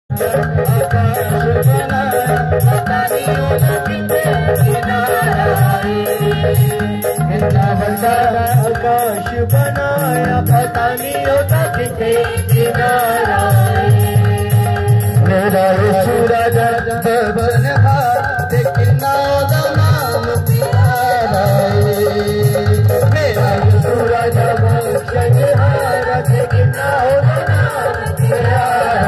आकाश बनाया पता नहीं होता किथे किनारा। मेरा सूरज बन कितना नाम प्यारा। मेरा सूरज बन कितना नाम प्यारा।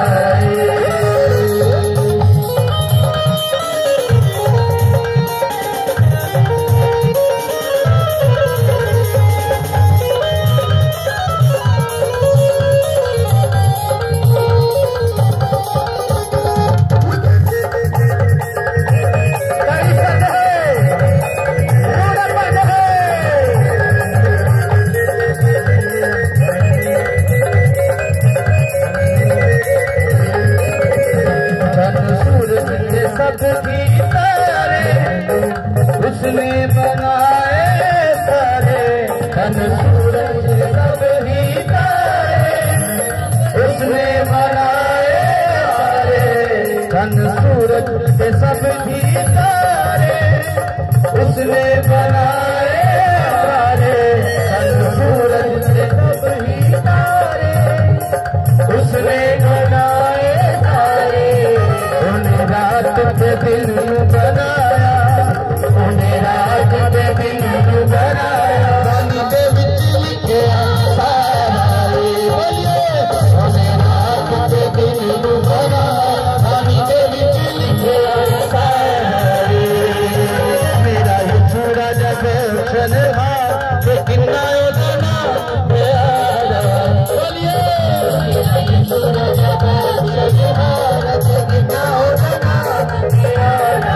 उसने बनाए सारे धन सूरज सब ही तारे। उसने बनाए सारे धन सूरज सब ही तारे। उसने बनाए सारे धन सूरज सब ही तारे। उसने बनाए सारे उन रात के दिन बनाया। उन्हें रात के दिन बनाया। पानी के बिच लिखिया सारा। उन्हें रात के दिन बनाया। पानी के बिच लिखिया सारा। मेरा ये छुरा जब चलवा कितना उतना प्यारा। बोलिए मेरा ये छुरा जब चलवा कितना उतना प्यारा।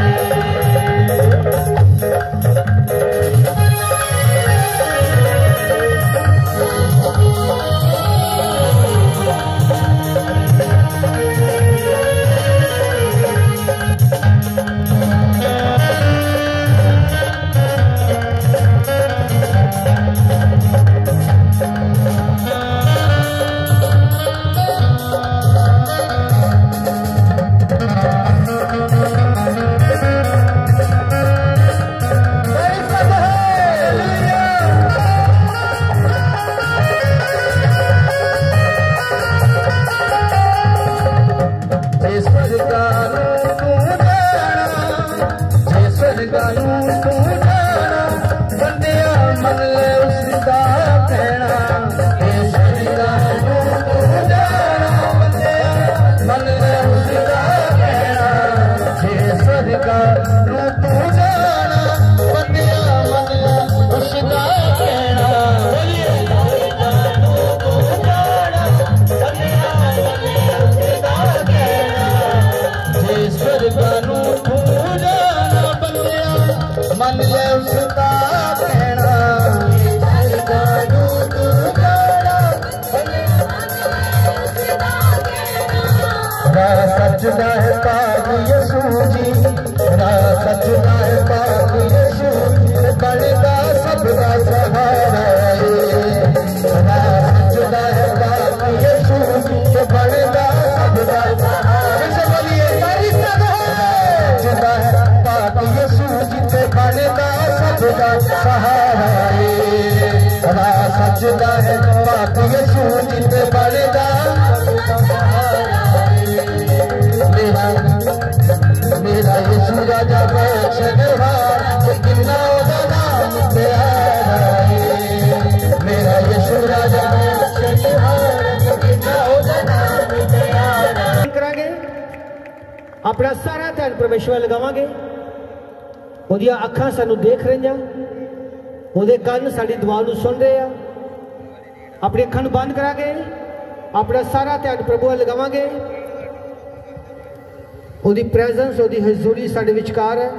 सचदा है पाक यसू जी। सचदा है पाक यसू बनता सबका सहारा। सचदा है पाक यसू बनता सबका सहारा। बोलिए सचदा है पाक यसू जी बनता सबका सहारा। सचदा है पाक यसू जी बनता मेरा यीशु राजा बख्शनहार कितना नाम प्यारा। मेरा यीशु राजा बख्शनहार कितना नाम प्यारा। करांगे अपना सारा ध्यान परमेश्वर लगावांगे। ओदियां अखां सानू देख रहियां। ओदे कान साडी दुआ नू सुन रहे आ। अपनी अखां नू बंद करांगे। अपना सारा ध्यान प्रभु वल लगावांगे। ओदी प्रेजेंस ओदी हजूरी साडे विचकार है।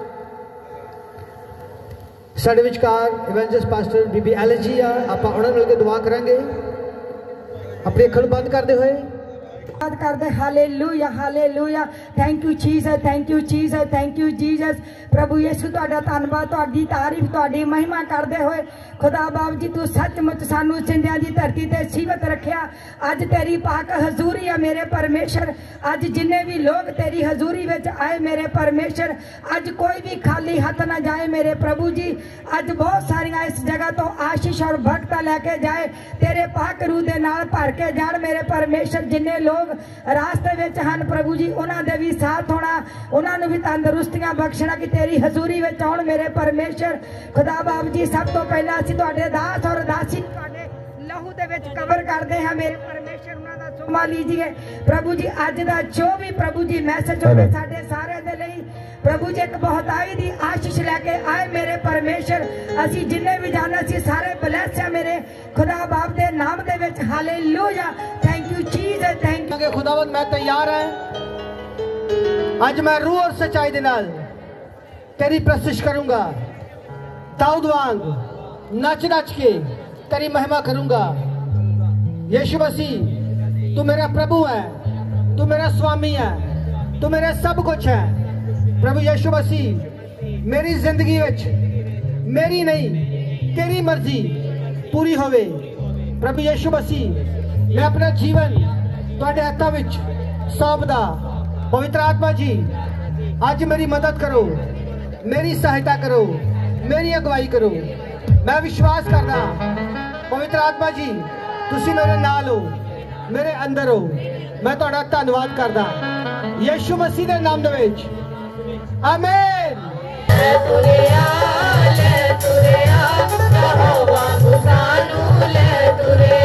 साडे विचकार इवेंजलिस्ट पास्टर बीबी एलजी आ। आपां उन्हां नाल दुआ करांगे। अपनी अखां नू बंद करदे होए करते hallelujah hallelujah. Thank you Jesus, thank you Jesus, thank you Jesus. प्रभु यीशु तुहाडा धन्नवाद, तुहाडी तारीफ, तुहाडी महिमा करते हुए खुदा बाप जी तू सचमुच सानू जिंदियां दी धरती ते जीवत रखिया। अज तेरी पाक हजूरी है मेरे परमेश्वर। अज जिन्ने भी लोग तेरी हजूरी विच आए मेरे परमेश्वर, अज कोई भी खाली हाथ ना जाए मेरे प्रभु जी। अज बहुत सारिया इस जगह तो आशीष और भक्ता लैके जाए, तेरे पाक रूह दे नाल भर के जान मेरे परमेश्वर। जिन्ने लोग रास्ते विच हन प्रभु जी उन्हां दे भी साथ होना, उन्हां नूं भी तंदुरुस्तियां बख्शना कि तेरी हजूरी विच आउण मेरे परमेश्वर। खुदा बाप जी सब तो पहला असीं तुहाडे दास और दासी तुहाडे लहू दे विच कवर करदे हां मेरे परमेश्वर। उन्हां दा सुमा लीजिए प्रभु जी। अज दा जो भी प्रभु जी मैसेज होवे साडे सारे दे लई प्रभु जी एक बहुताई दी आशीष लैके आए मेरे परमेश्वर। असी जिन्ने भी जाना सी सारे ब्लेस है मेरे खुदा बाप दे नाम दे विच hallelujah. Thank you Jesus, thank you खुदावंद। मैं तैयार है आज मैं रूह और सच्चाई दे नाल तेरी प्रस्तुत करूंगा। दाऊद वांग नच नच के तेरी महिमा करूंगा। यीशु मसीह तू मेरा प्रभु है, तू मेरा स्वामी है, तू मेरा सब कुछ है। प्रभु यीशु मसीह मेरी जिंदगी विच मेरी नहीं तेरी मर्जी पूरी होवे। प्रभु यीशु मसीह मैं अपना जीवन तुहाडे हत्थां विच सौंपदा। पवित्र आत्मा जी अज मेरी मदद करो, मेरी सहायता करो, मेरी अगवाई करो। मैं विश्वास करना पवित्र आत्मा जी तुसी मेरे नाल हो, मेरे अंदर हो। मैं तुहाडा धन्नवाद करदा यीशु मसीह दे नाम दे विच आमीन। ले तुरे आ, यहोवा सानू ले तुरे